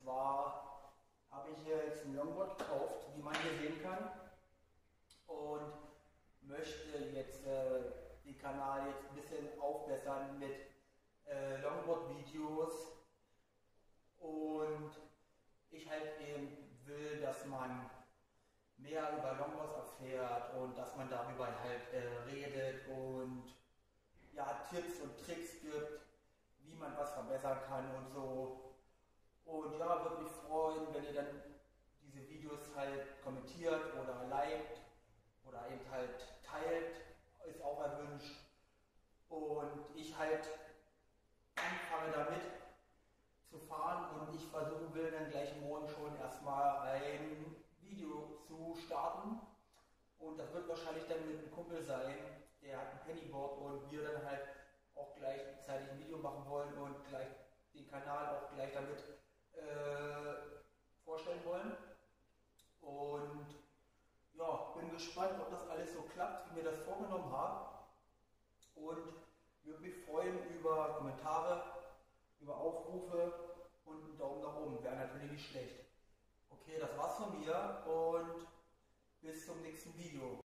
zwar habe ich hier jetzt ein Longboard gekauft, wie man hier sehen kann, und möchte jetzt den Kanal jetzt ein bisschen aufbessern mit Longboard-Videos, und ich halt eben will, dass man mehr über Longboards erfährt und dass man darüber halt redet und ja, Tipps und Tricks gibt, wie man was verbessern kann und so. Und ja, würde mich freuen, wenn ihr dann diese Videos halt kommentiert oder liked oder eben halt teilt, ist auch erwünscht. Und ich halt anfange damit zu fahren, und ich versuchen will dann gleich morgen schon erstmal ein Video zu starten. Und das wird wahrscheinlich dann mit einem Kumpel sein, der hat ein Pennyboard, und wir dann halt auch gleichzeitig ein Video machen wollen und gleich den Kanal auch gleich damit vorstellen wollen. Und ja, bin gespannt, ob das alles so klappt, wie mir das vorgenommen habe. Und würde mich freuen über Kommentare, über Aufrufe und einen Daumen nach oben. Wäre natürlich nicht schlecht. Okay, das war's von mir und bis zum nächsten Video.